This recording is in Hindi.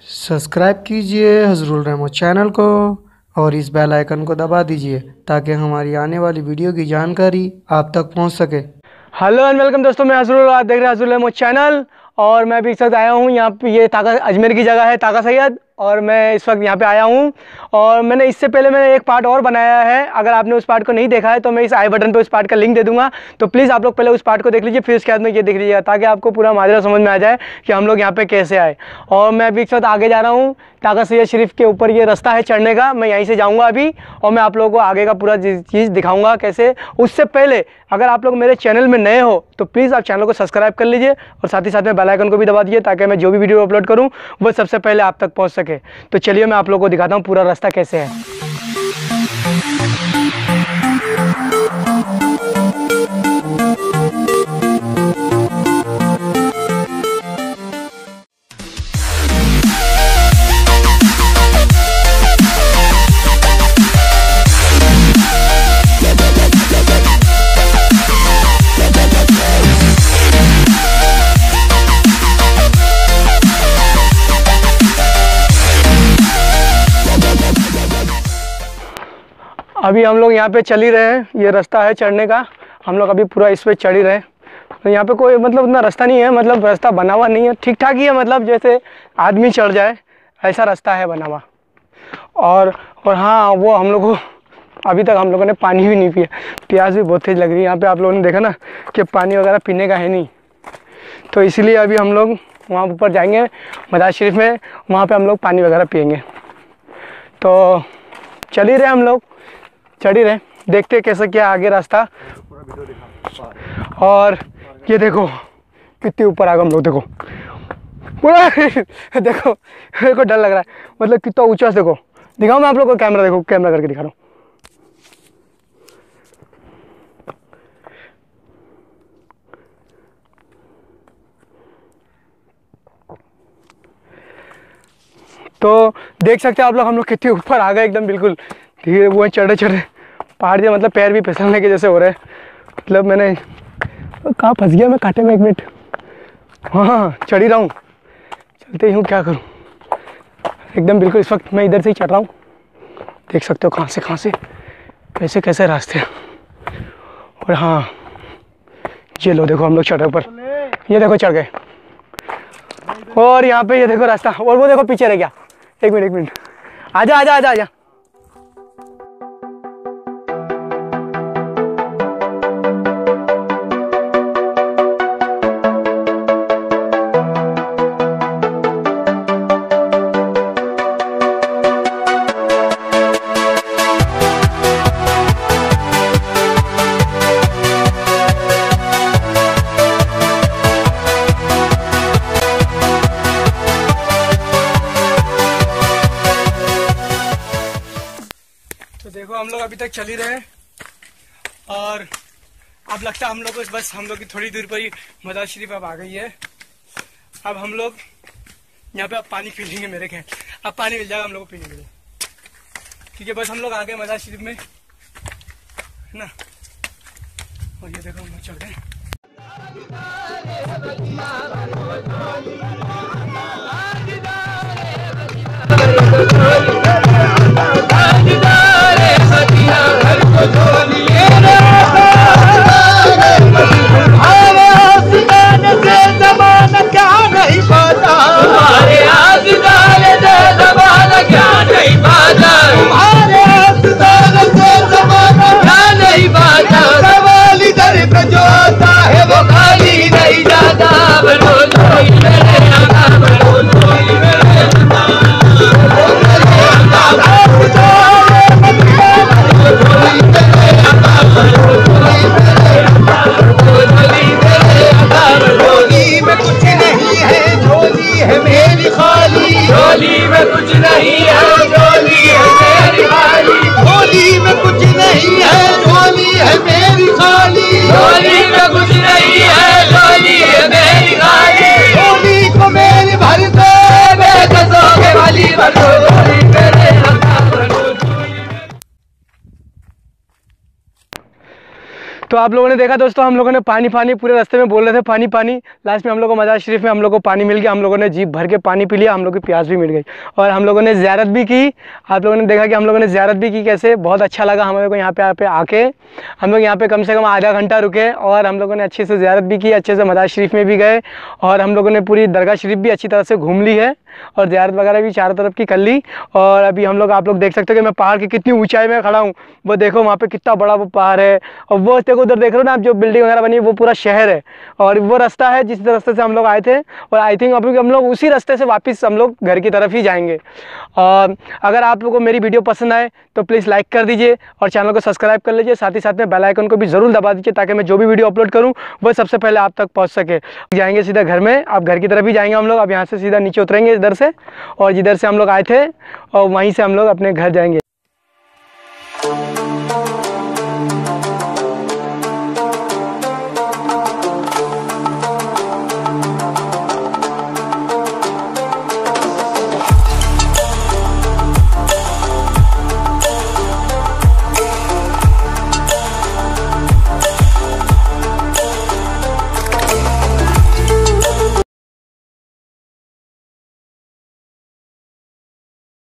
सब्सक्राइब कीजिए हज़रुल रहमत चैनल को और इस बेल आइकन को दबा दीजिए ताकि हमारी आने वाली वीडियो की जानकारी आप तक पहुंच सके। हेलो एंड वेलकम दोस्तों, मैं हज़रुल, आप देख रहे हैं हज़रुल रहमत चैनल। और मैं भी इस वक्त आया हूँ यहाँ पे, ये ताका अजमेर की जगह है, ताका सैयद। और मैं इस वक्त यहाँ पे आया हूँ और मैंने इससे पहले मैंने एक पार्ट और बनाया है। अगर आपने उस पार्ट को नहीं देखा है तो मैं इस आई बटन पे उस पार्ट का लिंक दे दूंगा, तो प्लीज़ आप लोग पहले उस पार्ट को देख लीजिए, फिर उसके बाद में ये देख लीजिएगा, ताकि आपको पूरा माजरा समझ में आ जाए कि हम लोग यहाँ पे कैसे आए। और मैं अभी इस वक्त आगे जा रहा हूँ, ताका सैयद शरीफ के ऊपर ये रास्ता है चढ़ने का, मैं यहीं से जाऊँगा अभी और मैं आप लोगों को आगे का पूरा चीज़ दिखाऊँगा कैसे। उससे पहले अगर आप लोग मेरे चैनल में नए हो तो प्लीज़ आप चैनल को सब्सक्राइब कर लीजिए और साथ ही साथ में बेल आइकन को भी दबा दीजिए, ताकि मैं जो भी वीडियो अपलोड करूँ वो सबसे पहले आप तक पहुँच सके। तो चलिए मैं आप लोगों को दिखाता हूँ पूरा रास्ता कैसे है। अभी हम लोग यहाँ पे चल ही रहे हैं, ये रास्ता है चढ़ने का, हम लोग अभी पूरा इस पे चढ़ ही रहे हैं। तो यहाँ पे कोई मतलब उतना रास्ता नहीं है, मतलब रास्ता बना हुआ नहीं है, ठीक ठाक ही है, मतलब जैसे आदमी चढ़ जाए ऐसा रास्ता है बना हुआ। और हाँ, वो हम लोग को अभी तक हम लोगों ने पानी भी नहीं पिया, प्यास भी बहुत तेज़ लग रही है। यहाँ पर आप लोगों ने देखा ना कि पानी वगैरह पीने का है नहीं, तो इसलिए अभी हम लोग वहाँ ऊपर जाएंगे मजार शरीफ में, वहाँ पर हम लोग पानी वगैरह पियेंगे। तो चल ही रहे हम लोग, चढ़ ही रहे, देखते कैसे क्या आगे रास्ता। और ये देखो कितने ऊपर आ गए हम लोग, देखो देखो मेरे को डर लग रहा है, मतलब कितना ऊंचा से। देखो दिखाऊं मैं आप लोग को, कैमरा देखो, कैमरा करके दिखा रहा हूँ। तो देख सकते हैं आप लोग हम लोग कितने ऊपर आ गए, एकदम बिल्कुल धीरे वो चढ़े चढ़े पहाड़ से, मतलब पैर भी फिसलने के जैसे हो रहे हैं। मतलब मैंने कहाँ फंस गया मैं कांटे में, एक मिनट। हाँ चढ़ ही रहा हूँ, चलते ही हूँ, क्या करूँ एकदम बिल्कुल। इस वक्त मैं इधर से ही चढ़ रहा हूँ, देख सकते हो कहाँ से कैसे कैसे रास्ते हैं। और हाँ ये लो, देखो हम लोग चढ़ रहे ऊपर, ये देखो चढ़ गए। और यहाँ पे ये देखो रास्ता, और वो देखो पीछे रह गया। एक मिनट आजा आजा आजा आजा। तो देखो हम लोग अभी तक चल ही रहे हैं और अब लगता है हम लोग को बस हम लोग की थोड़ी दूर पर ही मजार शरीफ अब आ गई है। अब हम लोग यहाँ पे अब पानी पी लेंगे, मेरे ख्याल अब पानी मिल जाएगा हम लोग को पीने के लिए, ठीक है। बस हम लोग आ गए मजार शरीफ में, है ना। और ये देखो हम लोग चल रहे हैं। तो आप लोगों ने देखा दोस्तों, हम लोगों ने पानी पानी पूरे रास्ते में बोल रहे थे पानी पानी। लास्ट में हम लोग को मज़ार शरीफ में हम लोग को पानी मिल गया। हम लोगों ने जीप भर के पानी पी लिया, हम लोग की प्यास भी मिट गई और हम लोगों ने ज़ियारत भी की। आप लोगों ने देखा कि हम लोगों ने ज़ियारत भी की कैसे, बहुत अच्छा लगा हमें को यहाँ पे आके। हम लोग यहाँ पे कम से कम आधा घंटा रुके और हम लोगों ने अच्छे से ज़ियारत भी की, अच्छे से मज़ार शरीफ में भी गए और हम लोगों ने पूरी दरगाह शरीफ भी अच्छी तरह से घूम ली है और ज़ियारत वगैरह भी चारों तरफ की कर ली। और अभी हम लोग, आप लोग देख सकते हो कि मैं पहाड़ की कितनी ऊंचाई में खड़ा हूँ। वो देखो वहाँ पे कितना बड़ा वो पहाड़ है और वो देखो उधर देख रहे हो ना आप, जो बिल्डिंग वगैरह बनी है वो पूरा शहर है और वो रास्ता है जिस रास्ते से हम लोग आए थे और आई थिंक अभी हम लोग उसी रास्ते से वापस हम लोग घर की तरफ ही जाएंगे। और अगर आप लोगों को मेरी वीडियो पसंद आए तो प्लीज़ लाइक कर दीजिए और चैनल को सब्सक्राइब कर लीजिए, साथ ही साथ में बेल आइकन को भी ज़रूर दबा दीजिए ताकि मैं जो भी वीडियो अपलोड करूँ वो सबसे पहले आप तक पहुँच सके। जाएंगे सीधा घर में, आप घर की तरफ ही जाएंगे हम लोग। अब यहाँ से सीधा नीचे उतरेंगे इधर से और जिधर से हम लोग आए थे और वहीं से हम लोग अपने घर जाएंगे।